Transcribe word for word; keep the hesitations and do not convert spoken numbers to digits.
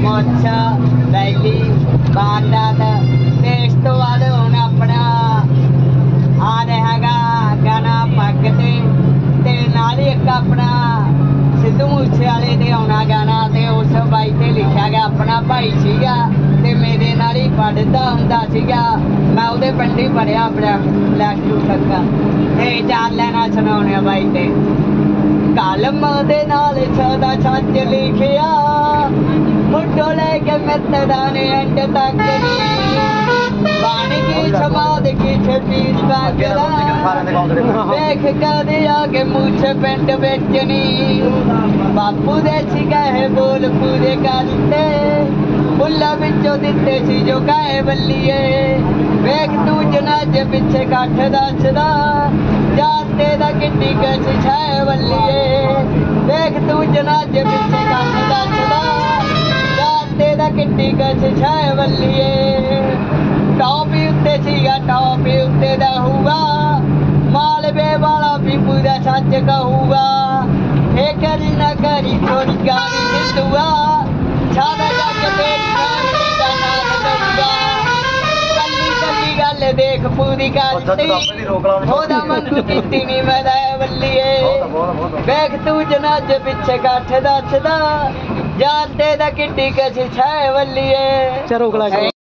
ਮੁੱਛ ਵੈਲੀ ਬਾਂਦਾਤ ਤੇ ਇਸ ਤੋਂ ਬਾਅਦ ਹੁਣ ਆਪਣਾ ਆ ਰਿਹਾ ਗਾ ਗਾਣਾ ਪੱਗ ਤੇ ਤੇ ਨਾਲ ਹੀ ਇੱਕ ਆਪਣਾ ਸਿੱਧੂ ਮੂਸੇਵਾਲੇ ਤੇ ਆਉਣਾ ਗਾਣਾ ਤੇ ਉਸ ਬਾਈ ਤੇ ਲਿਖਿਆ ਗਿਆ ਆਪਣਾ ਭਾਈ ਸੀਗਾ ਤੇ ਮੇਰੇ ਨਾਲ ਹੀ ਪੜ੍ਹਦਾ ਹੁੰਦਾ ਸੀਗਾ ਮੈਂ ਉਹਦੇ ਪਿੰਡ ਹੀ ਪੜ੍ਹਿਆ ਆਪਣਾ ਪਲੱਸ ਟੂ ਤੱਕ ਤੇ ਚਾਰ ਲੈਣਾ ਸੁਣਾਉਣੇ ਬਾਈ ਤੇ ਕਲਮ ਦੇ ਨਾਲ ਸਦਾ ਸੱਚ ਲਿਖਿਆ ਮੁੱਢੋਂ ਲੈ ਕੇ ਮਿੱਤਰਾਂ ਨੇ ਅੰਤ ਤੱਕ ਨੀ ਬਾਣੀ ਕੀ ਸਮਾਦ ਕੀ ਛਪੀਰ ਬਾਗਲਾ ਵੇਖ ਕਦੇ ਆ ਕੇ ਮੁੱਛ ਪਿੰਡ ਵਿੱਚ ਨੀ ਬਾਪੂ ਦੇ ਸੀਗਾ ਹੈ ਬੋਲ ਪੂਰੇ ਕਰਦੇ ਫੁੱਲਾਂ ਵਿੱਚੋਂ ਦਿੱਤੇ ਸੀ ਜੋ ਕਾਏ ਬੱਲੀਏ ਵੇਖ ਤੂੰ ਜਨਾਜੇ ਪਿੱਛੇ ਕੱਠ ਦੱਸਦਾ ਜਾਤੇ ਦਾ ਕਿੱਡੀ ਕਛ ਛਾਏ ਬੱਲੀਏ ਵੇਖ ਤੂੰ ਜਨਾਜੇ ਪਿੱਛੇ ਕੱਠ ਦੱਸਦਾ ਜਾਤੇ ਦਾ ਕਿੱਡੀ ਕਛ ਛਾਏ ਬੱਲੀਏ ਟੌਪੀ ਉੱਤੇ ਸੀਗਾ ਟੌਪੀ ਉੱਤੇ ਦਾ ਹੋਊਗਾ ਮਾਲਵੇ ਵਾਲਾ ਵੀ ਪੂਰਾ ਸੱਚ ਕਹੂਗਾ ਇਹ ਕਰੀ ਨਾ ਕਰੀ ਥੋੜੀ ਗਾਲੀ ਹਿੰਦੂਆ ਛਾਦਾ ਜੱਗ ਤੇਰੀ ਨਾਮ ਦਾ ਨਾਮ ਦਊਗਾ ਕੱਲੀ ਕੱਲੀ ਗੱਲ ਦੇਖ ਪੂਰੀ ਕਰਤੀ ਉਹਦਾ ਮੰਗੂ ਕੀਤੀ ਨੀ ਮੈਂ ਦਾ ਬੱਲੀਏ ਵੇਖ ਤੂੰ ਜਨਾਜੇ ਪਿੱਛੇ ਕੱਠ ਦੱਸਦਾ ਜਾਤੇ ਦਾ ਕਿੱਡੀ ਕਛ ਛਾਏ ਬੱਲੀਏ।